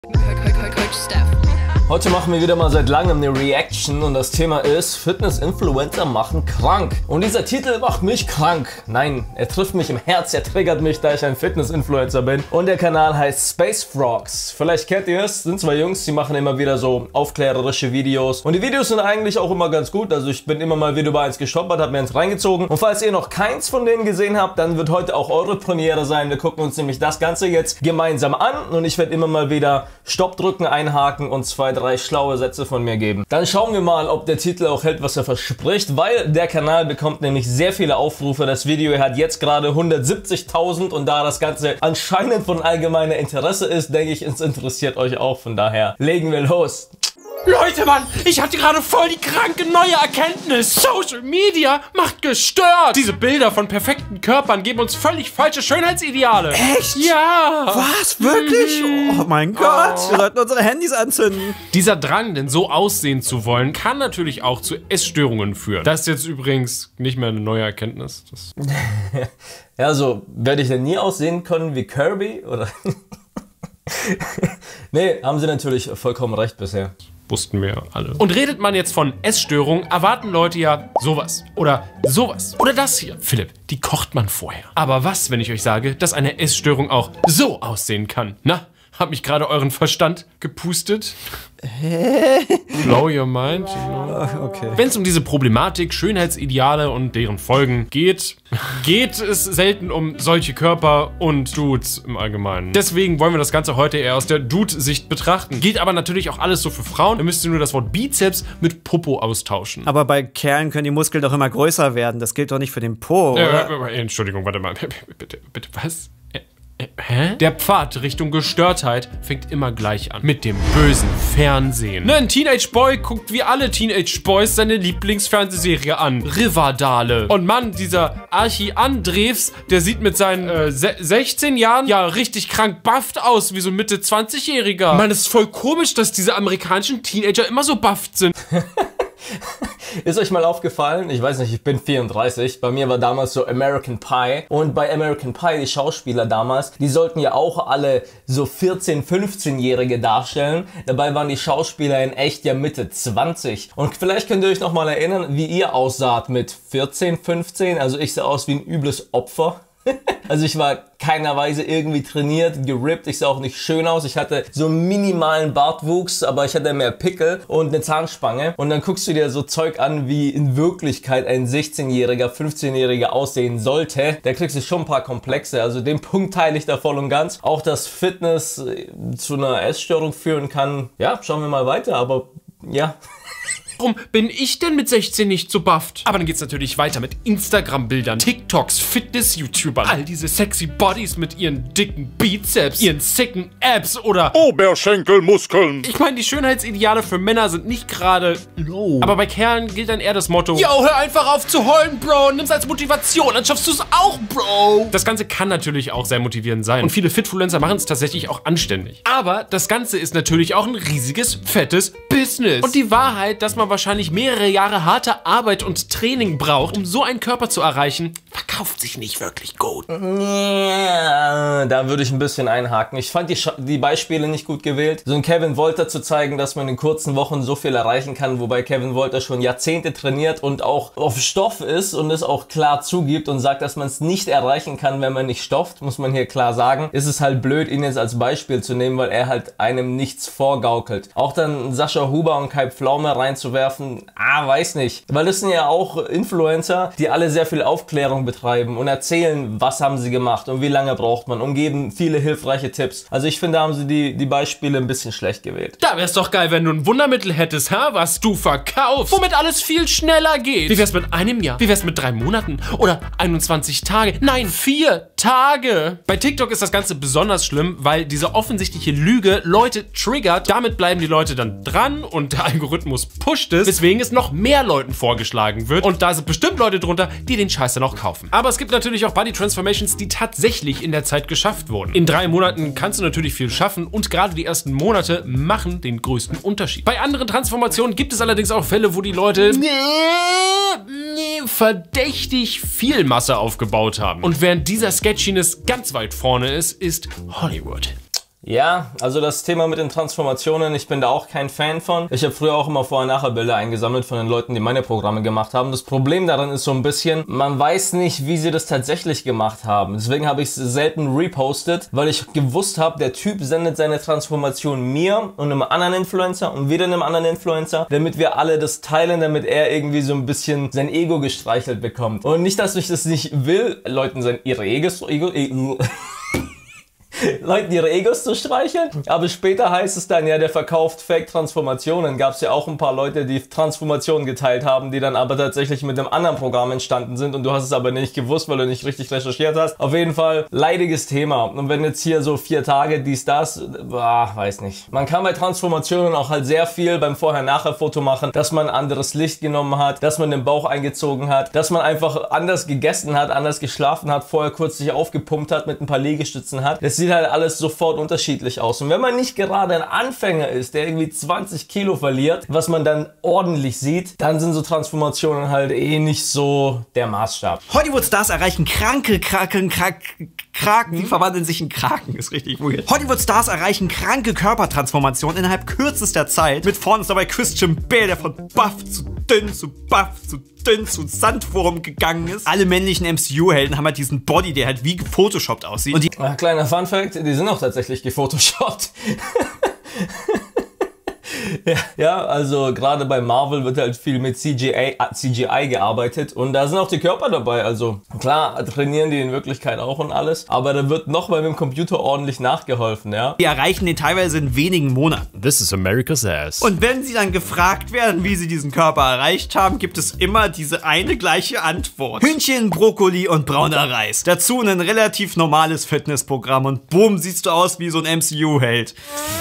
Coach Steph. Heute machen wir wieder mal seit langem eine Reaction und das Thema ist Fitness-Influencer machen krank. Und dieser Titel macht mich krank. Nein, er trifft mich im Herz, er triggert mich, da ich ein Fitness-Influencer bin. Und der Kanal heißt Space Frogs. Vielleicht kennt ihr es, sind zwei Jungs, die machen immer wieder so aufklärerische Videos. Und die Videos sind eigentlich auch immer ganz gut, also ich bin immer mal wieder über eins gestolpert, habe mir eins reingezogen. Und falls ihr noch keins von denen gesehen habt, dann wird heute auch eure Premiere sein. Wir gucken uns nämlich das Ganze jetzt gemeinsam an und ich werde immer mal wieder Stopp drücken, einhaken und 2, 3 schlaue Sätze von mir geben. Dann schauen wir mal, ob der Titel auch hält, was er verspricht, weil der Kanal bekommt nämlich sehr viele Aufrufe. Das Video hat jetzt gerade 170.000 und da das Ganze anscheinend von allgemeiner Interesse ist, denke ich, es interessiert euch auch. Von daher legen wir los. Leute, Mann, ich hatte gerade voll die kranke neue Erkenntnis. Social Media macht gestört. Diese Bilder von perfekten Körpern geben uns völlig falsche Schönheitsideale. Echt? Ja. Was? Wirklich? Oh mein Gott. Wir sollten unsere Handys anzünden. Dieser Drang, denn so aussehen zu wollen, kann natürlich auch zu Essstörungen führen. Das ist jetzt übrigens nicht mehr eine neue Erkenntnis. Ja, so werde ich denn nie aussehen können wie Kirby, oder? Nee, haben sie natürlich vollkommen recht bisher. Wussten wir alle. Und redet man jetzt von Essstörung, erwarten Leute ja sowas oder sowas oder das hier. Philipp, die kocht man vorher. Aber was, wenn ich euch sage, dass eine Essstörung auch so aussehen kann? Na, hab mich gerade euren Verstand gepustet? Blow your mind. Okay. Wenn es um diese Problematik, Schönheitsideale und deren Folgen geht es selten um solche Körper und Dudes im Allgemeinen. Deswegen wollen wir das Ganze heute eher aus der Dude-Sicht betrachten. Gilt aber natürlich auch alles so für Frauen. Da müsst ihr nur das Wort Bizeps mit Popo austauschen. Aber bei Kerlen können die Muskeln doch immer größer werden. Das gilt doch nicht für den Po, oder? Entschuldigung, warte mal. Bitte, was? Hä? Der Pfad Richtung Gestörtheit fängt immer gleich an. Mit dem bösen Fernsehen. Ein Teenage Boy guckt wie alle Teenage Boys seine Lieblingsfernsehserie an. Riverdale. Und Mann, dieser Archie Andrews, der sieht mit seinen 16 Jahren ja richtig krank bufft aus, wie so ein Mitte-20-Jähriger. Mann, es ist voll komisch, dass diese amerikanischen Teenager immer so bufft sind. Ist euch mal aufgefallen, ich weiß nicht, ich bin 34, bei mir war damals so American Pie und bei American Pie, die Schauspieler damals, die sollten ja auch alle so 14-, 15-Jährige darstellen, dabei waren die Schauspieler in echt ja Mitte 20 und vielleicht könnt ihr euch noch mal erinnern, wie ihr aussaht mit 14, 15, also ich sah aus wie ein übles Opfer. Also ich war keiner Weise irgendwie trainiert, gerippt, ich sah auch nicht schön aus, ich hatte so einen minimalen Bartwuchs, aber ich hatte mehr Pickel und eine Zahnspange und dann guckst du dir so Zeug an, wie in Wirklichkeit ein 16-Jähriger, 15-Jähriger aussehen sollte, da kriegst du schon ein paar Komplexe, also den Punkt teile ich da voll und ganz. Auch dass Fitness zu einer Essstörung führen kann, ja, schauen wir mal weiter, aber ja. Warum bin ich denn mit 16 nicht so bufft? Aber dann geht's natürlich weiter mit Instagram-Bildern, TikToks, Fitness-YouTubern, all diese sexy Bodies mit ihren dicken Bizeps, ihren sicken Abs oder Oberschenkelmuskeln. Ich meine, die Schönheitsideale für Männer sind nicht gerade aber bei Kerlen gilt dann eher das Motto: Yo, hör einfach auf zu heulen, Bro, nimm's als Motivation, dann schaffst du's auch, Bro. Das Ganze kann natürlich auch sehr motivierend sein und viele Fitfluencer machen es tatsächlich auch anständig. Aber das Ganze ist natürlich auch ein riesiges, fettes Business. Und die Wahrheit, dass man wahrscheinlich mehrere Jahre harte Arbeit und Training braucht, um so einen Körper zu erreichen, verkauft sich nicht wirklich gut. Ja, da würde ich ein bisschen einhaken. Ich fand die Beispiele nicht gut gewählt. So ein Kevin Wolter zu zeigen, dass man in kurzen Wochen so viel erreichen kann, wobei Kevin Wolter schon Jahrzehnte trainiert und auch auf Stoff ist und es auch klar zugibt und sagt, dass man es nicht erreichen kann, wenn man nicht stofft, muss man hier klar sagen. Ist es halt blöd, ihn jetzt als Beispiel zu nehmen, weil er halt einem nichts vorgaukelt. Auch dann Sascha Huber und Kai Pflaume reinzuwerfen, weiß nicht. Weil das sind ja auch Influencer, die alle sehr viel Aufklärung betreiben und erzählen, was haben sie gemacht und wie lange braucht man und geben viele hilfreiche Tipps. Also ich finde, da haben sie die Beispiele ein bisschen schlecht gewählt. Da wär's doch geil, wenn du ein Wundermittel hättest, was du verkaufst, womit alles viel schneller geht. Wie wär's mit einem Jahr? Wie wär's mit 3 Monaten? Oder 21 Tage? Nein, 4 Tage. Bei TikTok ist das Ganze besonders schlimm, weil diese offensichtliche Lüge Leute triggert. Damit bleiben die Leute dann dran und der Algorithmus pusht es, weswegen es noch mehr Leuten vorgeschlagen wird. Und da sind bestimmt Leute drunter, die den Scheiß dann auch kaufen. Aber es gibt natürlich auch Body Transformations, die tatsächlich in der Zeit geschafft wurden. In 3 Monaten kannst du natürlich viel schaffen und gerade die ersten Monate machen den größten Unterschied. Bei anderen Transformationen gibt es allerdings auch Fälle, wo die Leute verdächtig viel Masse aufgebaut haben. Und während dieser Sketchiness ganz weit vorne ist Hollywood. Ja, also das Thema mit den Transformationen, ich bin da auch kein Fan von. Ich habe früher auch immer Vorher-Nachher-Bilder eingesammelt von den Leuten, die meine Programme gemacht haben. Das Problem daran ist so ein bisschen, man weiß nicht, wie sie das tatsächlich gemacht haben. Deswegen habe ich es selten repostet, weil ich gewusst habe, der Typ sendet seine Transformation mir und einem anderen Influencer und wieder einem anderen Influencer, damit wir alle das teilen, damit er irgendwie so ein bisschen sein Ego gestreichelt bekommt. Und nicht, dass ich das nicht will, Leuten ihre Leuten ihre Egos zu streicheln. Aber später heißt es dann, ja, der verkauft Fake-Transformationen. Gab es ja auch ein paar Leute, die Transformationen geteilt haben, die dann aber tatsächlich mit einem anderen Programm entstanden sind und du hast es aber nicht gewusst, weil du nicht richtig recherchiert hast. Auf jeden Fall leidiges Thema. Und wenn jetzt hier so 4 Tage dies, das, weiß nicht. Man kann bei Transformationen auch halt sehr viel beim Vorher-Nachher-Foto machen, dass man ein anderes Licht genommen hat, dass man den Bauch eingezogen hat, dass man einfach anders gegessen hat, anders geschlafen hat, vorher kurz sich aufgepumpt hat, mit ein paar Liegestützen hat. Das sieht halt alles sofort unterschiedlich aus. Und wenn man nicht gerade ein Anfänger ist, der irgendwie 20 Kilo verliert, was man dann ordentlich sieht, dann sind so Transformationen halt eh nicht so der Maßstab. Hollywood-Stars erreichen Kraken, die verwandeln sich in Kraken, ist richtig weird. Hollywood-Stars erreichen kranke Körpertransformationen innerhalb kürzester Zeit. Mit vorne ist dabei Christian Bale, der von buff zu dünn zu buff zu dünn zu Sandwurm gegangen ist. Alle männlichen MCU-Helden haben halt diesen Body, der halt wie gefotoshoppt aussieht. Und Kleiner Funfact, die sind auch tatsächlich gefotoshoppt. Ja, also gerade bei Marvel wird halt viel mit CGI gearbeitet und da sind auch die Körper dabei. Also klar, trainieren die in Wirklichkeit auch und alles, aber da wird noch mal mit dem Computer ordentlich nachgeholfen, ja. Die erreichen den teilweise in wenigen Monaten. This is America's ass. Und wenn sie dann gefragt werden, wie sie diesen Körper erreicht haben, gibt es immer diese eine gleiche Antwort. Hühnchen, Brokkoli und brauner Reis. Dazu ein relativ normales Fitnessprogramm und boom, siehst du aus wie so ein MCU-Held.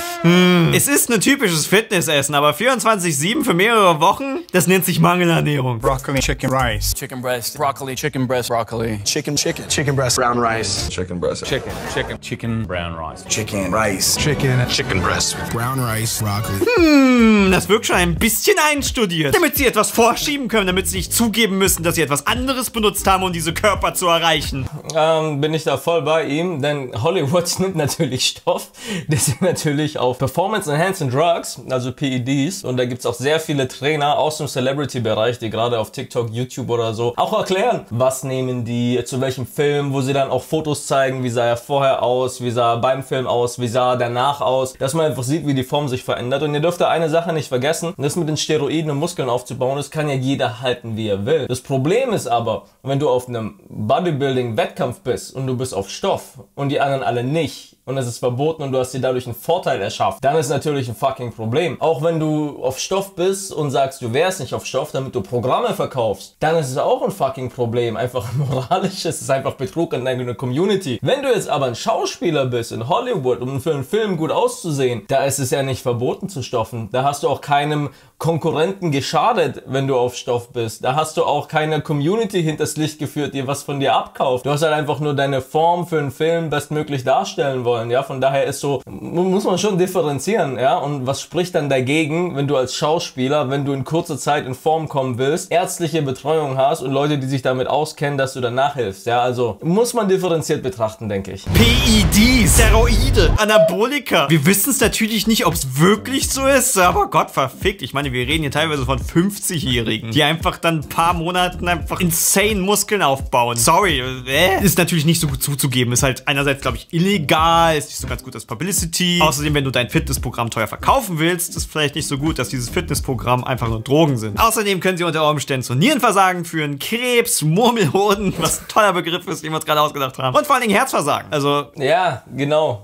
Es ist ein typisches Fitnessessen, aber 24/7 für mehrere Wochen, das nennt sich Mangelernährung. Broccoli, chicken, rice. Chicken breast, broccoli, chicken breast, broccoli. Chicken breast, brown rice. Chicken breast. Chicken, brown rice. Chicken, rice. Chicken breast with brown rice, broccoli. Das wirkt schon ein bisschen einstudiert. Damit sie etwas vorschieben können, damit sie nicht zugeben müssen, dass sie etwas anderes benutzt haben, um diese Körper zu erreichen. Bin ich da voll bei ihm, denn Hollywood nimmt natürlich Stoff. Das sind natürlich auf Performance Enhancing Drugs, also PEDs. Und da gibt es auch sehr viele Trainer aus dem Celebrity-Bereich, die gerade auf TikTok, YouTube oder so auch erklären, was nehmen die, zu welchem Film, wo sie dann auch Fotos zeigen, wie sah er vorher aus, wie sah er beim Film aus, wie sah er danach aus, dass man einfach sieht, wie die Form sich verändert. Und ihr dürft da eine Sache nicht vergessen, das mit den Steroiden und Muskeln aufzubauen, das kann ja jeder halten, wie er will. Das Problem ist aber, wenn du auf einem Bodybuilding-Wettkampf bist und du bist auf Stoff und die anderen alle nicht, und es ist verboten und du hast dir dadurch einen Vorteil erschafft, dann ist natürlich ein fucking Problem. Auch wenn du auf Stoff bist und sagst, du wärst nicht auf Stoff, damit du Programme verkaufst, dann ist es auch ein fucking Problem. Einfach moralisch, es ist einfach Betrug an deine Community. Wenn du jetzt aber ein Schauspieler bist in Hollywood, um für einen Film gut auszusehen, da ist es ja nicht verboten zu stoffen. Da hast du auch keinem Konkurrenten geschadet, wenn du auf Stoff bist. Da hast du auch keine Community hinters Licht geführt, die was von dir abkauft. Du hast halt einfach nur deine Form für einen Film bestmöglich darstellen wollen, ja. Von daher ist so, muss man schon differenzieren, ja. Und was spricht dann dagegen, wenn du als Schauspieler, wenn du in kurzer Zeit in Form kommen willst, ärztliche Betreuung hast und Leute, die sich damit auskennen, dass du danach hilfst, ja. Also muss man differenziert betrachten, denke ich. PEDs, Steroide, Anabolika. Wir wissen es natürlich nicht, ob es wirklich so ist, aber Gott verfickt. Ich meine, wir reden hier teilweise von 50-Jährigen, die einfach dann ein paar Monaten einfach insane Muskeln aufbauen. Sorry, ist natürlich nicht so gut zuzugeben. Ist halt einerseits, glaube ich, illegal, ist nicht so ganz gut als Publicity. Außerdem, wenn du dein Fitnessprogramm teuer verkaufen willst, ist vielleicht nicht so gut, dass dieses Fitnessprogramm einfach nur Drogen sind. Außerdem können sie unter Umständen zu Nierenversagen führen, Krebs, Murmelhoden, was ein toller Begriff ist, den wir uns gerade ausgedacht haben. Und vor allen Dingen Herzversagen. Also ja, genau.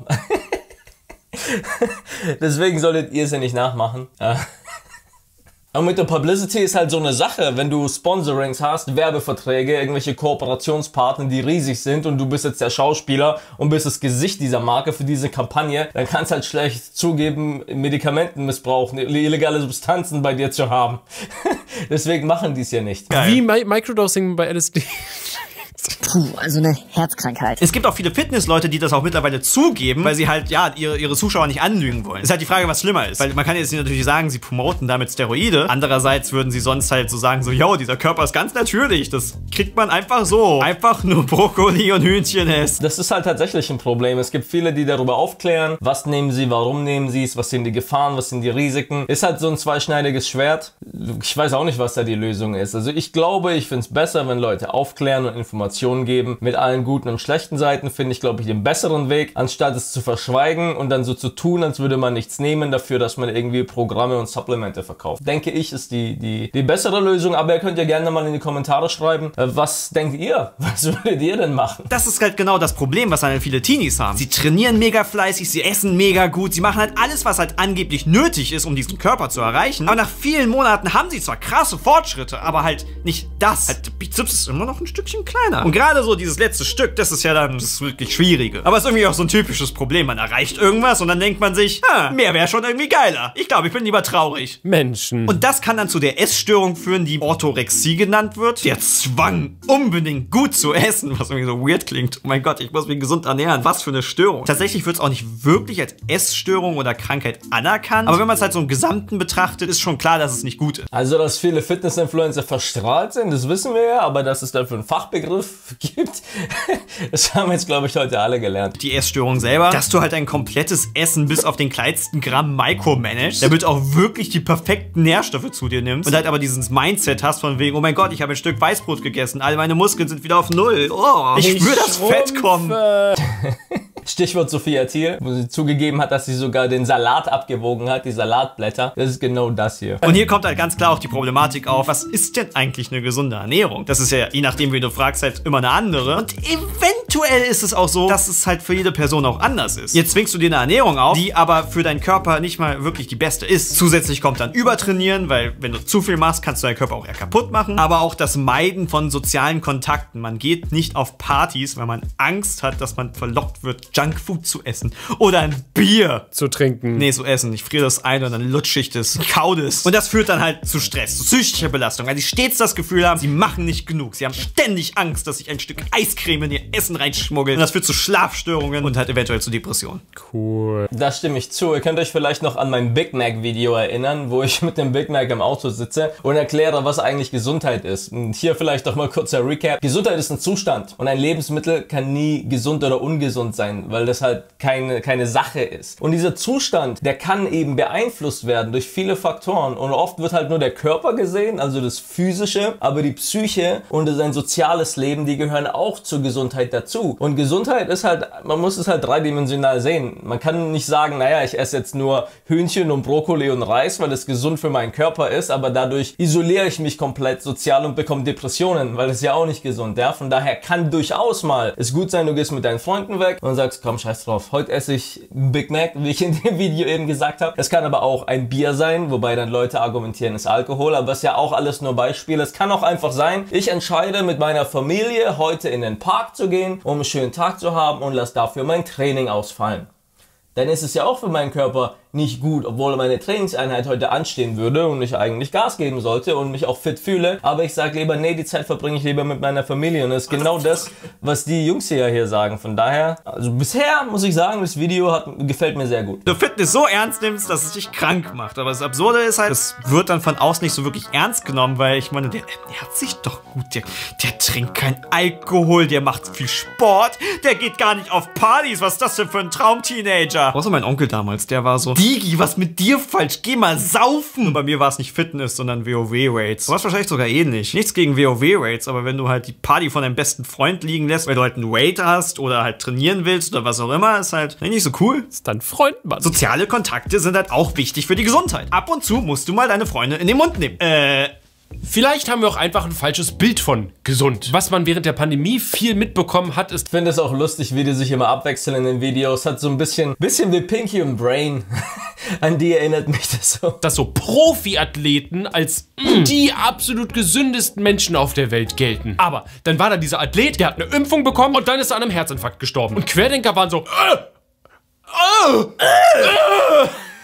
Deswegen solltet ihr es ja nicht nachmachen. Und mit der Publicity ist halt so eine Sache, wenn du Sponsorings hast, Werbeverträge, irgendwelche Kooperationspartner, die riesig sind und du bist jetzt der Schauspieler und bist das Gesicht dieser Marke für diese Kampagne, dann kannst du halt schlecht zugeben, Medikamentenmissbrauch, illegale Substanzen bei dir zu haben. Deswegen machen die es ja nicht. Wie Microdosing bei LSD. Puh, also eine Herzkrankheit. Es gibt auch viele Fitnessleute, die das auch mittlerweile zugeben, weil sie halt, ja, ihre Zuschauer nicht anlügen wollen. Ist halt die Frage, was schlimmer ist. Weil man kann jetzt natürlich sagen, sie promoten damit Steroide. Andererseits würden sie sonst halt so sagen, so, yo, dieser Körper ist ganz natürlich. Das kriegt man einfach so. Einfach nur Brokkoli und Hühnchen essen. Das ist halt tatsächlich ein Problem. Es gibt viele, die darüber aufklären. Was nehmen sie, warum nehmen sie es, was sind die Gefahren, was sind die Risiken. Ist halt so ein zweischneidiges Schwert. Ich weiß auch nicht, was da die Lösung ist. Also ich glaube, ich finde es besser, wenn Leute aufklären und Informationen geben. Mit allen guten und schlechten Seiten finde ich, glaube ich, den besseren Weg, anstatt es zu verschweigen und dann so zu tun, als würde man nichts nehmen dafür, dass man irgendwie Programme und Supplemente verkauft. Denke ich, ist die bessere Lösung, aber ihr könnt ja gerne mal in die Kommentare schreiben, was denkt ihr? Was würdet ihr denn machen? Das ist halt genau das Problem, was halt viele Teenies haben. Sie trainieren mega fleißig, sie essen mega gut, sie machen halt alles, was halt angeblich nötig ist, um diesen Körper zu erreichen. Aber nach vielen Monaten haben sie zwar krasse Fortschritte, aber halt nicht das. Halt, der Bizeps ist immer noch ein Stückchen kleiner. Und gerade so dieses letzte Stück, das ist ja dann das wirklich Schwierige. Aber es ist irgendwie auch so ein typisches Problem. Man erreicht irgendwas und dann denkt man sich, mehr wäre schon irgendwie geiler. Ich glaube, ich bin lieber traurig. Menschen. Und das kann dann zu der Essstörung führen, die Orthorexie genannt wird. Der Zwang, unbedingt gut zu essen, was irgendwie so weird klingt. Oh mein Gott, ich muss mich gesund ernähren. Was für eine Störung. Tatsächlich wird es auch nicht wirklich als Essstörung oder Krankheit anerkannt. Aber wenn man es halt so im Gesamten betrachtet, ist schon klar, dass es nicht gut ist. Also, dass viele Fitness-Influencer verstrahlt sind, das wissen wir ja, aber dass es dafür einen Fachbegriff gibt, das haben jetzt, glaube ich, heute alle gelernt. Die Essstörung selber, dass du halt ein komplettes Essen bis auf den kleinsten Gramm micromanagst, damit auch wirklich die perfekten Nährstoffe zu dir nimmst und halt aber dieses Mindset hast von wegen, oh mein Gott, ich habe ein Stück Weißbrot gegessen, all meine Muskeln sind wieder auf Null. Oh, ich spüre das Fett kommen. Stichwort Sophia Thiel, wo sie zugegeben hat, dass sie sogar den Salat abgewogen hat, die Salatblätter. Das ist genau das hier. Und hier kommt halt ganz klar auch die Problematik auf, was ist denn eigentlich eine gesunde Ernährung? Das ist ja, je nachdem, wie du fragst, halt immer eine andere. Und eventuell ist es auch so, dass es halt für jede Person auch anders ist. Jetzt zwingst du dir eine Ernährung auf, die aber für deinen Körper nicht mal wirklich die beste ist. Zusätzlich kommt dann Übertrainieren, weil wenn du zu viel machst, kannst du deinen Körper auch eher kaputt machen. Aber auch das Meiden von sozialen Kontakten. Man geht nicht auf Partys, weil man Angst hat, dass man verlockt wird, Junkfood zu essen oder ein Bier zu trinken. Nee, zu essen. Ich friere das ein und dann lutsche ich das, kau das. Und das führt dann halt zu Stress, zu psychischer Belastung, weil sie stets das Gefühl haben, sie machen nicht genug. Sie haben ständig Angst, dass sich ein Stück Eiscreme in ihr Essen reinschmuggelt. Und das führt zu Schlafstörungen und halt eventuell zu Depressionen. Cool. Da stimme ich zu. Ihr könnt euch vielleicht noch an mein Big Mac Video erinnern, wo ich mit dem Big Mac im Auto sitze und erkläre, was eigentlich Gesundheit ist. Und hier vielleicht noch mal kurzer Recap. Gesundheit ist ein Zustand und ein Lebensmittel kann nie gesund oder ungesund sein, weil das halt keine Sache ist. Und dieser Zustand, der kann eben beeinflusst werden durch viele Faktoren und oft wird halt nur der Körper gesehen, also das Physische, aber die Psyche und sein soziales Leben, die gehören auch zur Gesundheit dazu. Und Gesundheit ist halt, man muss es halt dreidimensional sehen. Man kann nicht sagen, naja, ich esse jetzt nur Hühnchen und Brokkoli und Reis, weil es gesund für meinen Körper ist, aber dadurch isoliere ich mich komplett sozial und bekomme Depressionen, weil das ist ja auch nicht gesund, ja. Von daher kann durchaus mal es gut sein, du gehst mit deinen Freunden weg und sagst, komm, scheiß drauf, heute esse ich Big Mac, wie ich in dem Video eben gesagt habe. Es kann aber auch ein Bier sein, wobei dann Leute argumentieren, es ist Alkohol, aber es ist ja auch alles nur Beispiele. Es kann auch einfach sein, ich entscheide mit meiner Familie heute in den Park zu gehen, um einen schönen Tag zu haben und lasse dafür mein Training ausfallen. Dann ist es ja auch für meinen Körper nicht gut, obwohl meine Trainingseinheit heute anstehen würde und ich eigentlich Gas geben sollte und mich auch fit fühle. Aber ich sage lieber, nee, die Zeit verbringe ich lieber mit meiner Familie. Und das ist genau das, was die Jungs hier sagen. Von daher, also bisher muss ich sagen, das Video gefällt mir sehr gut. Du Fitness so ernst nimmst, dass es dich krank macht. Aber das Absurde ist halt, es wird dann von außen nicht so wirklich ernst genommen, weil ich meine, der ernährt sich doch gut. Der trinkt kein Alkohol, der macht viel Sport, der geht gar nicht auf Partys. Was ist das denn für ein Traum-Teenager? Außer mein Onkel damals, der war so, Digi, was mit dir falsch? Geh mal saufen! Und bei mir war es nicht Fitness, sondern WoW-Raids. Du warst wahrscheinlich sogar ähnlich. Nichts gegen WoW-Raids, aber wenn du halt die Party von deinem besten Freund liegen lässt, weil du halt einen Raid hast oder halt trainieren willst oder was auch immer, ist halt nicht so cool. Ist dann Freund, Mann. Soziale Kontakte sind halt auch wichtig für die Gesundheit. Ab und zu musst du mal deine Freunde in den Mund nehmen. Vielleicht haben wir auch einfach ein falsches Bild von gesund. Was man während der Pandemie viel mitbekommen hat, ist... Ich finde es auch lustig, wie die sich immer abwechseln in den Videos. Hat so ein bisschen wie Pinky und Brain. An die erinnert mich das so. Dass so Profiathleten als die absolut gesündesten Menschen auf der Welt gelten. Aber dann war da dieser Athlet, der hat eine Impfung bekommen und dann ist er an einem Herzinfarkt gestorben. Und Querdenker waren so...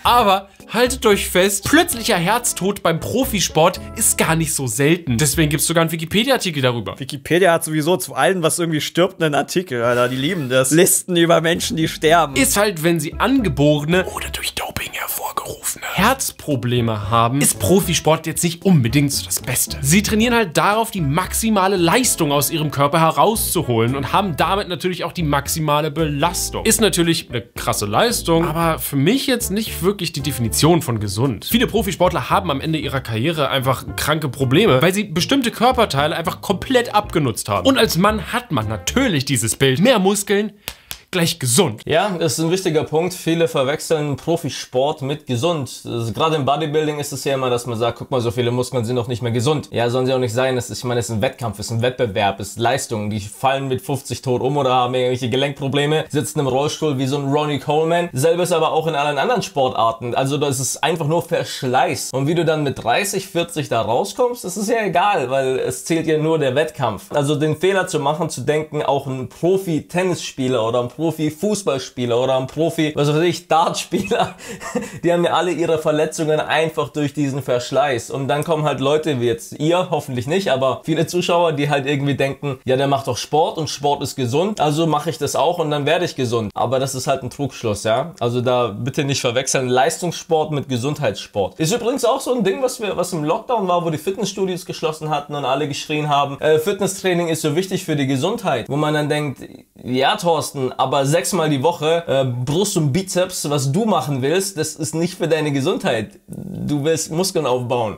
Aber haltet euch fest, plötzlicher Herztod beim Profisport ist gar nicht so selten. Deswegen gibt es sogar einen Wikipedia-Artikel darüber. Wikipedia hat sowieso zu allem, was irgendwie stirbt, einen Artikel, Alter. Die lieben das. Listen über Menschen, die sterben. Ist halt, wenn sie angeborene oder durch Doping hervorgerufene Herzprobleme haben, ist Profisport jetzt nicht unbedingt so das Beste. Sie trainieren halt darauf, die maximale Leistung aus ihrem Körper herauszuholen und haben damit natürlich auch die maximale Belastung. Ist natürlich eine krasse Leistung, aber für mich jetzt nicht wirklich die Definition von gesund. Viele Profisportler haben am Ende ihrer Karriere einfach kranke Probleme, weil sie bestimmte Körperteile einfach komplett abgenutzt haben. Und als Mann hat man natürlich dieses Bild. Mehr Muskeln gleich gesund. Ja, das ist ein wichtiger Punkt. Viele verwechseln Profisport mit gesund. Gerade im Bodybuilding ist es ja immer, dass man sagt, guck mal, so viele Muskeln sind doch nicht mehr gesund. Ja, sollen sie auch nicht sein. Ich meine, es ist ein Wettkampf, es ist ein Wettbewerb, es ist Leistung. Die fallen mit 50 tot um oder haben irgendwelche Gelenkprobleme, sitzen im Rollstuhl wie so ein Ronnie Coleman. Selbe ist aber auch in allen anderen Sportarten. Also das ist einfach nur Verschleiß. Und wie du dann mit 30, 40 da rauskommst, das ist ja egal, weil es zählt ja nur der Wettkampf. Also den Fehler zu machen, zu denken, auch ein Profi-Tennisspieler oder ein Profi-Fußballspieler oder ein Profi, was weiß ich, Dartspieler, die haben ja alle ihre Verletzungen einfach durch diesen Verschleiß. Und dann kommen halt Leute wie jetzt ihr, hoffentlich nicht, aber viele Zuschauer, die halt irgendwie denken, ja, der macht doch Sport und Sport ist gesund, also mache ich das auch und dann werde ich gesund. Aber das ist halt ein Trugschluss, ja. Also da bitte nicht verwechseln, Leistungssport mit Gesundheitssport. Ist übrigens auch so ein Ding, was im Lockdown war, wo die Fitnessstudios geschlossen hatten und alle geschrien haben, Fitnesstraining ist so wichtig für die Gesundheit. Wo man dann denkt, ja, Thorsten, aber 6-mal die Woche Brust und Bizeps, was du machen willst, das ist nicht für deine Gesundheit. Du willst Muskeln aufbauen.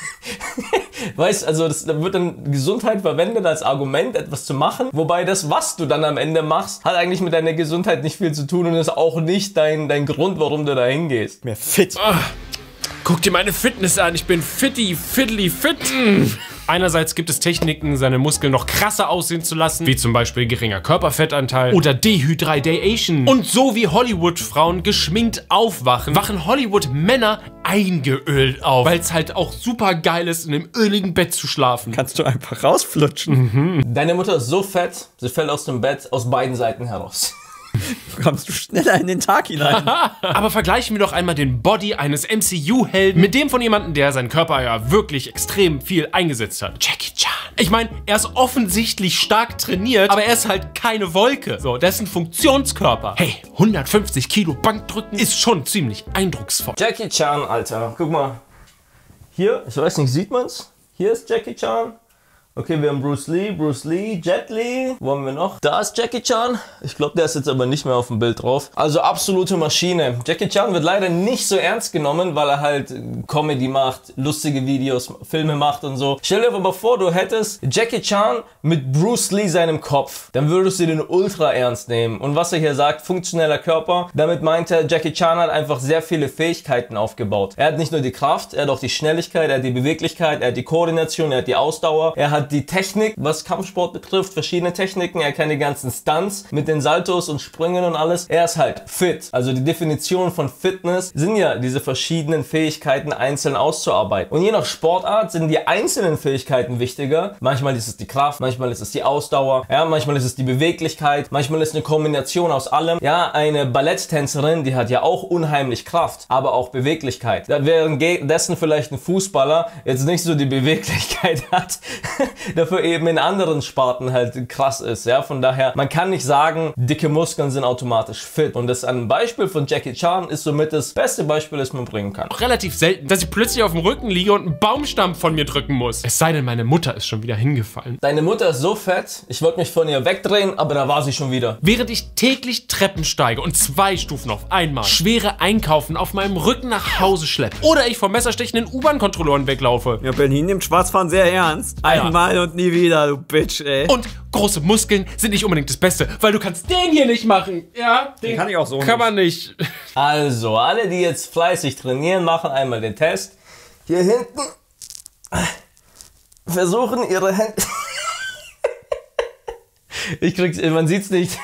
Weißt, also da wird dann Gesundheit verwendet als Argument, etwas zu machen, wobei das, was du dann am Ende machst, hat eigentlich mit deiner Gesundheit nicht viel zu tun und ist auch nicht dein Grund, warum du da hingehst. Mehr fit. Guck dir meine Fitness an, ich bin fiddly fit. Einerseits gibt es Techniken, seine Muskeln noch krasser aussehen zu lassen, wie zum Beispiel geringer Körperfettanteil oder Dehydration. Und so wie Hollywood-Frauen geschminkt aufwachen, wachen Hollywood-Männer eingeölt auf, weil es halt auch super geil ist, in einem öligen Bett zu schlafen. Kannst du einfach rausflutschen. Deine Mutter ist so fett, sie fällt aus dem Bett aus beiden Seiten heraus. Kommst du schneller in den Tag hinein. Aber vergleichen wir doch einmal den Body eines MCU-Helden mit dem von jemandem, der seinen Körper ja wirklich extrem viel eingesetzt hat. Jackie Chan. Ich meine, er ist offensichtlich stark trainiert, aber er ist halt keine Wolke. So, das ist ein Funktionskörper. Hey, 150 Kilo Bankdrücken ist schon ziemlich eindrucksvoll. Jackie Chan, Alter. Guck mal. Hier, ich weiß nicht, sieht man's? Hier ist Jackie Chan. Okay, wir haben Bruce Lee, Jet Li. Wo haben wir noch? Da ist Jackie Chan. Ich glaube, der ist jetzt aber nicht mehr auf dem Bild drauf. Also absolute Maschine. Jackie Chan wird leider nicht so ernst genommen, weil er halt Comedy macht, lustige Videos, Filme macht und so. Stell dir aber vor, du hättest Jackie Chan mit Bruce Lee seinem Kopf. Dann würdest du den ultra ernst nehmen. Und was er hier sagt, funktioneller Körper. Damit meint er, Jackie Chan hat einfach sehr viele Fähigkeiten aufgebaut. Er hat nicht nur die Kraft, er hat auch die Schnelligkeit, er hat die Beweglichkeit, er hat die Koordination, er hat die Ausdauer, er hat die Technik, was Kampfsport betrifft, verschiedene Techniken, er kann die ganzen Stunts mit den Saltos und Sprüngen und alles. Er ist halt fit. Also die Definition von Fitness sind ja diese verschiedenen Fähigkeiten einzeln auszuarbeiten. Und je nach Sportart sind die einzelnen Fähigkeiten wichtiger. Manchmal ist es die Kraft, manchmal ist es die Ausdauer, ja, manchmal ist es die Beweglichkeit, manchmal ist es eine Kombination aus allem. Ja, eine Balletttänzerin, die hat ja auch unheimlich Kraft, aber auch Beweglichkeit. Währenddessen vielleicht ein Fußballer jetzt nicht so die Beweglichkeit hat, dafür eben in anderen Sparten halt krass ist, ja, von daher, man kann nicht sagen, dicke Muskeln sind automatisch fit und das ein Beispiel von Jackie Chan ist somit das beste Beispiel, das man bringen kann. Relativ selten, dass ich plötzlich auf dem Rücken liege und einen Baumstamm von mir drücken muss. Es sei denn, meine Mutter ist schon wieder hingefallen. Deine Mutter ist so fett, ich wollte mich von ihr wegdrehen, aber da war sie schon wieder. Während ich täglich Treppen steige und 2 Stufen auf einmal schwere Einkaufen auf meinem Rücken nach Hause schleppe oder ich vor messerstechenden U-Bahn-Kontrolloren weglaufe. Ja, Berlin nimmt Schwarzfahren sehr ernst. Einmal und nie wieder, du Bitch, ey. Und große Muskeln sind nicht unbedingt das Beste, weil du kannst den hier nicht machen. Ja, den kann ich auch so kann man nicht. Also, alle, die jetzt fleißig trainieren, machen einmal den Test. Hier hinten versuchen ihre Hände... man sieht's nicht.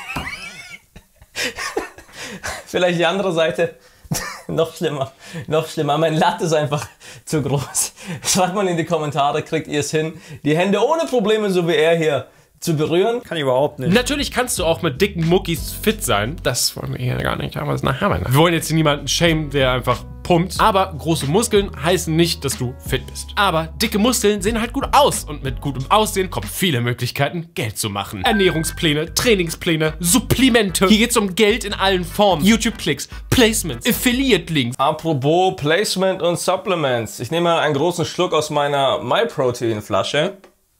Vielleicht die andere Seite. Noch schlimmer, noch schlimmer. Mein Latt ist einfach zu groß. Schreibt mal in die Kommentare, kriegt ihr es hin, die Hände ohne Probleme, so wie er hier, zu berühren. Kann ich überhaupt nicht. Natürlich kannst du auch mit dicken Muckis fit sein. Das wollen wir hier gar nicht, aber es nachher mal. Wir wollen jetzt hier niemanden shamen, der einfach pumpt. Aber große Muskeln heißen nicht, dass du fit bist. Aber dicke Muskeln sehen halt gut aus. Und mit gutem Aussehen kommen viele Möglichkeiten, Geld zu machen. Ernährungspläne, Trainingspläne, Supplemente. Hier geht's um Geld in allen Formen. YouTube-Klicks, Placements, Affiliate-Links. Apropos Placement und Supplements. Ich nehme mal einen großen Schluck aus meiner MyProtein-Flasche.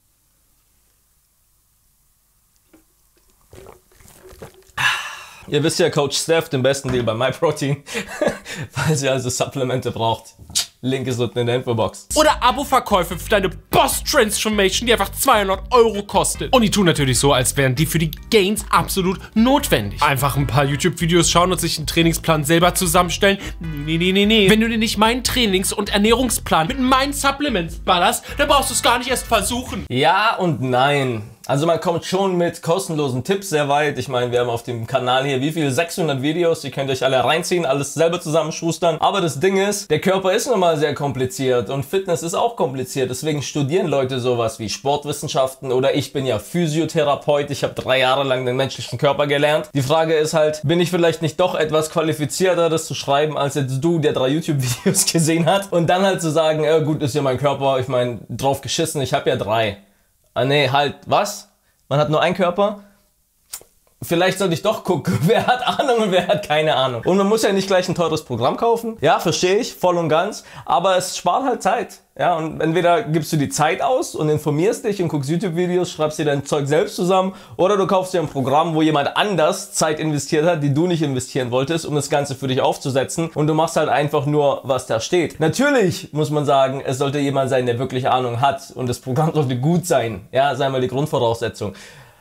Ihr wisst ja, Coach Steph, den besten Deal bei MyProtein, falls ihr also Supplemente braucht. Link ist unten in der Infobox. Oder Abo-Verkäufe für deine Boss-Transformation, die einfach 200 € kostet. Und die tun natürlich so, als wären die für die Gains absolut notwendig. Einfach ein paar YouTube-Videos schauen und sich einen Trainingsplan selber zusammenstellen. Nee. Wenn du dir nicht meinen Trainings- und Ernährungsplan mit meinen Supplements ballerst, dann brauchst du es gar nicht erst versuchen. Ja und nein. Also man kommt schon mit kostenlosen Tipps sehr weit. Ich meine, wir haben auf dem Kanal hier wie viel? 600 Videos. Die könnt ihr euch alle reinziehen, alles selber zusammenschustern. Aber das Ding ist, der Körper ist nun mal sehr kompliziert und Fitness ist auch kompliziert. Deswegen studieren Leute sowas wie Sportwissenschaften oder ich bin ja Physiotherapeut. Ich habe 3 Jahre lang den menschlichen Körper gelernt. Die Frage ist halt, bin ich vielleicht nicht doch etwas qualifizierter, das zu schreiben, als jetzt du, der 3 YouTube-Videos gesehen hat? Und dann halt zu sagen, gut, ist ja mein Körper, ich meine, drauf geschissen, ich habe ja 3. Ah nee, halt, was? Man hat nur einen Körper? Vielleicht sollte ich doch gucken, wer hat Ahnung und wer hat keine Ahnung. Und man muss ja nicht gleich ein teures Programm kaufen. Ja, verstehe ich, voll und ganz. Aber es spart halt Zeit. Ja, und entweder gibst du die Zeit aus und informierst dich und guckst YouTube-Videos, schreibst dir dein Zeug selbst zusammen, oder du kaufst dir ein Programm, wo jemand anders Zeit investiert hat, die du nicht investieren wolltest, um das Ganze für dich aufzusetzen, und du machst halt einfach nur, was da steht. Natürlich muss man sagen, es sollte jemand sein, der wirklich Ahnung hat, und das Programm sollte gut sein. Ja, sei mal die Grundvoraussetzung.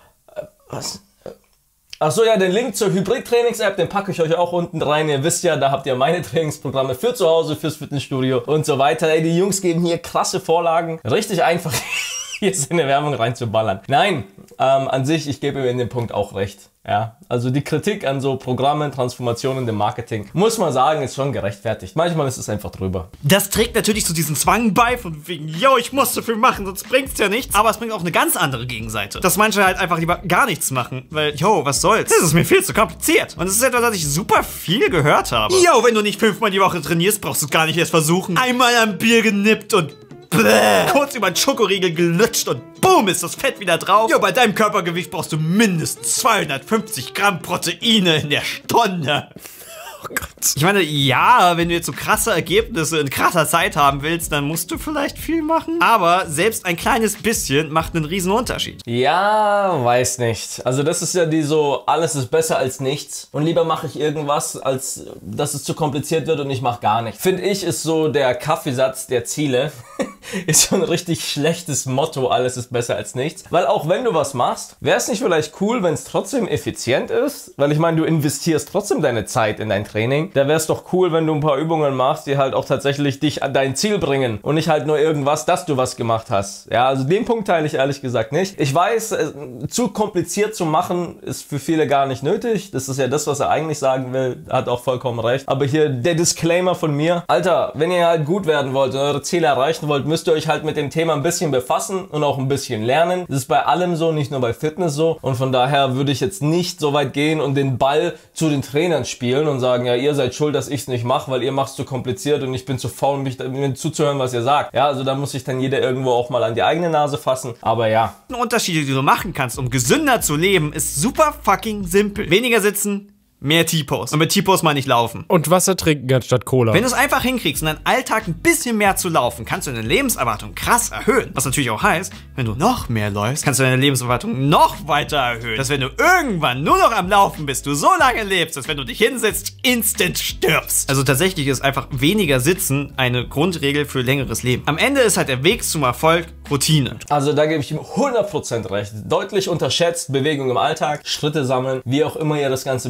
Was? Achso, ja, den Link zur Hybrid-Trainings-App, den packe ich euch auch unten rein. Ihr wisst ja, da habt ihr meine Trainingsprogramme für zu Hause, fürs Fitnessstudio und so weiter. Ey, die Jungs geben hier krasse Vorlagen. Richtig einfach, hier ist in der Werbung reinzuballern. Nein, an sich, ich gebe mir in dem Punkt auch recht. Ja, also die Kritik an so Programmen, Transformationen im Marketing, muss man sagen, ist schon gerechtfertigt. Manchmal ist es einfach drüber. Das trägt natürlich zu diesem Zwang bei, von wegen, yo, ich muss so viel machen, sonst bringt's ja nichts. Aber es bringt auch eine ganz andere Gegenseite. Dass manche halt einfach lieber gar nichts machen, weil, yo, was soll's? Das ist mir viel zu kompliziert. Und das ist etwas, was ich super viel gehört habe. Yo, wenn du nicht 5-mal die Woche trainierst, brauchst du es gar nicht erst versuchen. Einmal am Bier genippt und kurz über den Schokoriegel gelutscht und boom, ist das Fett wieder drauf. Jo, bei deinem Körpergewicht brauchst du mindestens 250 Gramm Proteine in der Stunde. Oh Gott. Ich meine, ja, wenn du jetzt so krasse Ergebnisse in krasser Zeit haben willst, dann musst du vielleicht viel machen. Aber selbst ein kleines bisschen macht einen riesen Unterschied. Ja, weiß nicht. Also das ist ja die so, alles ist besser als nichts. Und lieber mache ich irgendwas, als dass es zu kompliziert wird und ich mache gar nichts. Finde ich, ist so der Kaffeesatz der Ziele. Ist schon ein richtig schlechtes Motto, alles ist besser als nichts. Weil auch wenn du was machst, wäre es nicht vielleicht cool, wenn es trotzdem effizient ist? Weil ich meine, du investierst trotzdem deine Zeit in dein Training. Da wäre es doch cool, wenn du ein paar Übungen machst, die halt auch tatsächlich dich an dein Ziel bringen und nicht halt nur irgendwas, dass du was gemacht hast. Ja, also den Punkt teile ich ehrlich gesagt nicht. Ich weiß, zu kompliziert zu machen ist für viele gar nicht nötig. Das ist ja das, was er eigentlich sagen will. Hat auch vollkommen recht. Aber hier der Disclaimer von mir. Alter, wenn ihr halt gut werden wollt und eure Ziele erreichen wollt, müsst ihr euch halt mit dem Thema ein bisschen befassen und auch ein bisschen lernen. Das ist bei allem so, nicht nur bei Fitness so. Und von daher würde ich jetzt nicht so weit gehen und den Ball zu den Trainern spielen und sagen, ja, ihr seid schuld, dass ich es nicht mache, weil ihr macht es zu kompliziert und ich bin zu faul, mir zuzuhören, was ihr sagt. Ja, also da muss sich dann jeder irgendwo auch mal an die eigene Nase fassen. Aber ja. Unterschiede, die du machen kannst, um gesünder zu leben, ist super fucking simpel. Weniger sitzen, mehr T-Pose. Und mit T-Pose meine ich laufen. Und Wasser trinken anstatt Cola. Wenn du es einfach hinkriegst, in deinem Alltag ein bisschen mehr zu laufen, kannst du deine Lebenserwartung krass erhöhen. Was natürlich auch heißt, wenn du noch mehr läufst, kannst du deine Lebenserwartung noch weiter erhöhen. Dass wenn du irgendwann nur noch am Laufen bist, du so lange lebst, dass wenn du dich hinsetzt, instant stirbst. Also tatsächlich ist einfach weniger Sitzen eine Grundregel für längeres Leben. Am Ende ist halt der Weg zum Erfolg Routine. Also da gebe ich ihm 100% recht. Deutlich unterschätzt, Bewegung im Alltag, Schritte sammeln, wie auch immer ihr das Ganze bewerkstelligt.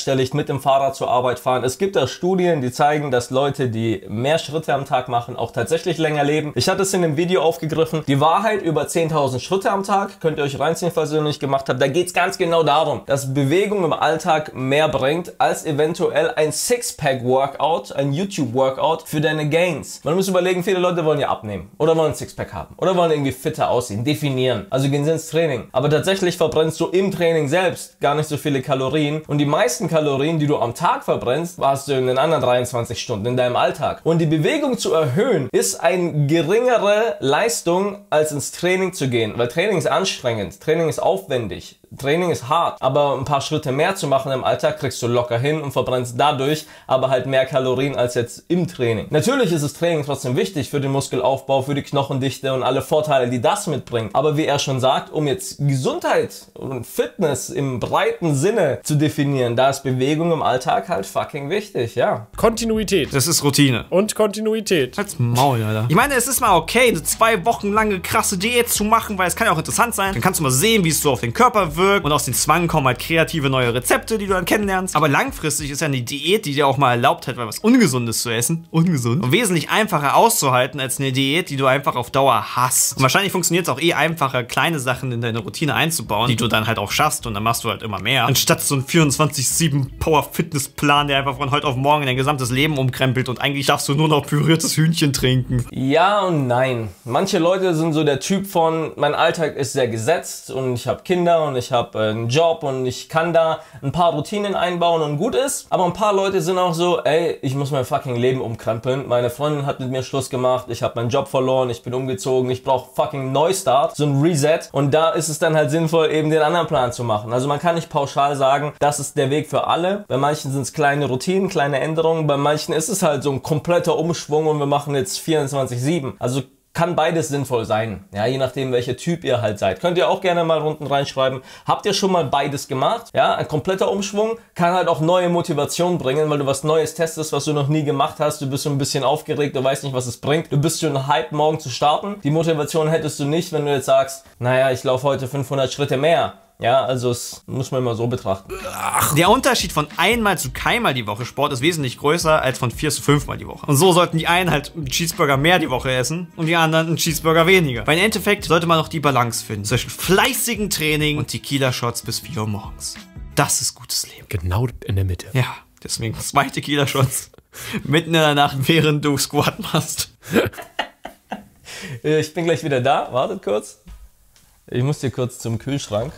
bewerkstelligt, mit dem Fahrrad zur Arbeit fahren. Es gibt da Studien, die zeigen, dass Leute, die mehr Schritte am Tag machen, auch tatsächlich länger leben. Ich hatte es in dem Video aufgegriffen. Die Wahrheit über 10.000 Schritte am Tag, könnt ihr euch reinziehen, falls ihr noch nicht gemacht habt. Da geht es ganz genau darum, dass Bewegung im Alltag mehr bringt, als eventuell ein Sixpack-Workout, ein YouTube-Workout für deine Gains. Man muss überlegen, viele Leute wollen ja abnehmen oder wollen ein Sixpack haben oder wollen irgendwie fitter aussehen, definieren. Also gehen sie ins Training. Aber tatsächlich verbrennst du im Training selbst gar nicht so viele Kalorien und die meisten Kalorien, die du am Tag verbrennst, hast du in den anderen 23 Stunden in deinem Alltag. Und die Bewegung zu erhöhen, ist eine geringere Leistung, als ins Training zu gehen, weil Training ist anstrengend, Training ist aufwendig. Training ist hart, aber ein paar Schritte mehr zu machen im Alltag kriegst du locker hin und verbrennst dadurch aber halt mehr Kalorien als jetzt im Training. Natürlich ist das Training trotzdem wichtig für den Muskelaufbau, für die Knochendichte und alle Vorteile, die das mitbringt. Aber wie er schon sagt, um jetzt Gesundheit und Fitness im breiten Sinne zu definieren, da ist Bewegung im Alltag halt fucking wichtig, ja. Kontinuität. Das ist Routine. Und Kontinuität. Halt's Maul, Alter. Ich meine, es ist mal okay, eine 2 Wochen lange krasse Diät zu machen, weil es kann ja auch interessant sein. Dann kannst du mal sehen, wie es so auf den Körper wirkt. Und aus den Zwang kommen halt kreative neue Rezepte, die du dann kennenlernst. Aber langfristig ist ja eine Diät, die dir auch mal erlaubt hat, was Ungesundes zu essen, ungesund, und wesentlich einfacher auszuhalten als eine Diät, die du einfach auf Dauer hasst. Und wahrscheinlich funktioniert es auch einfacher, kleine Sachen in deine Routine einzubauen, die du dann halt auch schaffst und dann machst du halt immer mehr. Anstatt so einen 24/7 Power-Fitness-Plan, der einfach von heute auf morgen dein gesamtes Leben umkrempelt und eigentlich darfst du nur noch püriertes Hühnchen trinken. Ja und nein. Manche Leute sind so der Typ von, mein Alltag ist sehr gesetzt und ich habe Kinder und ich habe einen Job und ich kann da ein paar Routinen einbauen und gut ist. Aber ein paar Leute sind auch so, ey, ich muss mein fucking Leben umkrempeln. Meine Freundin hat mit mir Schluss gemacht, ich habe meinen Job verloren, ich bin umgezogen, ich brauche fucking Neustart, so ein Reset. Und da ist es dann halt sinnvoll, eben den anderen Plan zu machen. Also man kann nicht pauschal sagen, das ist der Weg für alle. Bei manchen sind es kleine Routinen, kleine Änderungen. Bei manchen ist es halt so ein kompletter Umschwung und wir machen jetzt 24/7. Also kann beides sinnvoll sein, ja, je nachdem, welcher Typ ihr halt seid. Könnt ihr auch gerne mal unten reinschreiben, habt ihr schon mal beides gemacht? Ja, ein kompletter Umschwung kann halt auch neue Motivation bringen, weil du was Neues testest, was du noch nie gemacht hast. Du bist so ein bisschen aufgeregt, du weißt nicht, was es bringt. Du bist schon hyped, morgen zu starten. Die Motivation hättest du nicht, wenn du jetzt sagst, naja, ich laufe heute 500 Schritte mehr. Ja, also das muss man immer so betrachten. Der Unterschied von einmal zu keinmal die Woche Sport ist wesentlich größer als von 4 zu 5 Mal die Woche. Und so sollten die einen halt einen Cheeseburger mehr die Woche essen und die anderen einen Cheeseburger weniger. Weil im Endeffekt sollte man noch die Balance finden zwischen fleißigem Training und Tequila-Shots bis 4 Uhr morgens. Das ist gutes Leben. Genau in der Mitte. Ja, deswegen 2 Tequila-Shots mitten in der Nacht, während du Squat machst. Ich bin gleich wieder da, wartet kurz. Ich muss hier kurz zum Kühlschrank.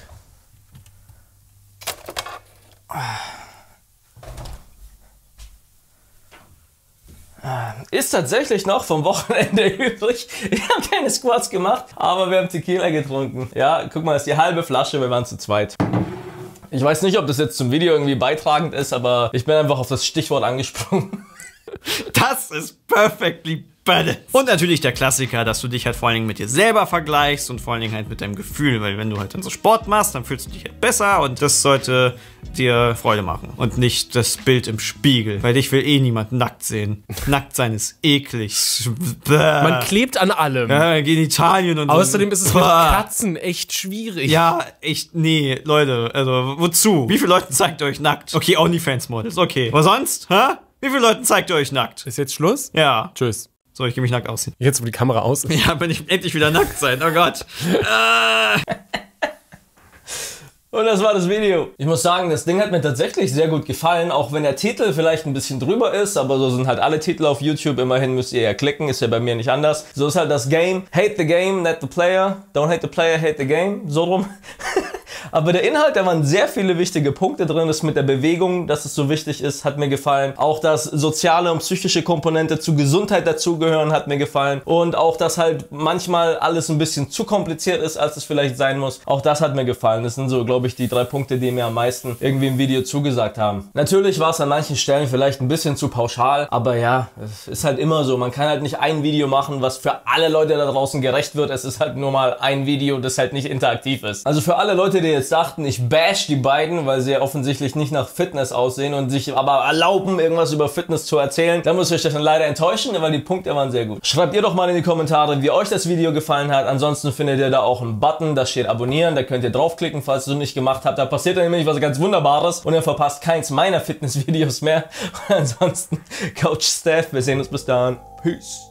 Ist tatsächlich noch vom Wochenende übrig. Wir haben keine Squats gemacht, aber wir haben Tequila getrunken. Ja, guck mal, das ist die halbe Flasche, wir waren zu zweit. Ich weiß nicht, ob das jetzt zum Video irgendwie beitragend ist, aber ich bin einfach auf das Stichwort angesprungen. Das ist perfectly balanced. Und natürlich der Klassiker, dass du dich halt vor allen Dingen mit dir selber vergleichst und vor allen Dingen halt mit deinem Gefühl, weil wenn du halt dann so Sport machst, dann fühlst du dich halt besser und das sollte dir Freude machen und nicht das Bild im Spiegel, weil dich will eh niemand nackt sehen. Nackt sein ist eklig. Man klebt an allem. Ja, Genitalien und Außerdem ist es mit Katzen echt schwierig. Ja, echt, nee, Leute, also wozu? Wie viele Leute zeigt ihr euch nackt? Okay, OnlyFans-Models, okay. Aber sonst, hä? Wie viele Leute zeigt ihr euch nackt? Ist jetzt Schluss? Ja. Tschüss. So, ich geh mich nackt aussehen. Jetzt, wo die Kamera aus ist. Ja, bin ich endlich wieder nackt sein. Oh Gott. Und das war das Video. Ich muss sagen, das Ding hat mir tatsächlich sehr gut gefallen, auch wenn der Titel vielleicht ein bisschen drüber ist, aber so sind halt alle Titel auf YouTube. Immerhin müsst ihr ja klicken, ist ja bei mir nicht anders. So ist halt das Game. Hate the game, not the player. Don't hate the player, hate the game. So rum. Aber der Inhalt, da waren sehr viele wichtige Punkte drin. Das mit der Bewegung, dass es so wichtig ist, hat mir gefallen. Auch, dass soziale und psychische Komponente zu Gesundheit dazugehören, hat mir gefallen. Und auch, dass halt manchmal alles ein bisschen zu kompliziert ist, als es vielleicht sein muss. Auch das hat mir gefallen. Das sind so, glaube ich, die 3 Punkte, die mir am meisten irgendwie im Video zugesagt haben. Natürlich war es an manchen Stellen vielleicht ein bisschen zu pauschal, aber ja, es ist halt immer so. Man kann halt nicht ein Video machen, was für alle Leute da draußen gerecht wird. Es ist halt nur mal ein Video, das halt nicht interaktiv ist. Also für alle Leute, die jetzt jetzt dachten, ich bash die beiden, weil sie ja offensichtlich nicht nach Fitness aussehen und sich aber erlauben, irgendwas über Fitness zu erzählen, dann muss ich euch dann leider enttäuschen, weil die Punkte waren sehr gut. Schreibt ihr doch mal in die Kommentare, wie euch das Video gefallen hat. Ansonsten findet ihr da auch einen Button, da steht abonnieren, da könnt ihr draufklicken, falls ihr es nicht gemacht habt. Da passiert dann nämlich was ganz Wunderbares und ihr verpasst keins meiner Fitnessvideos mehr. Und ansonsten, Coach Steph, wir sehen uns bis dann. Peace.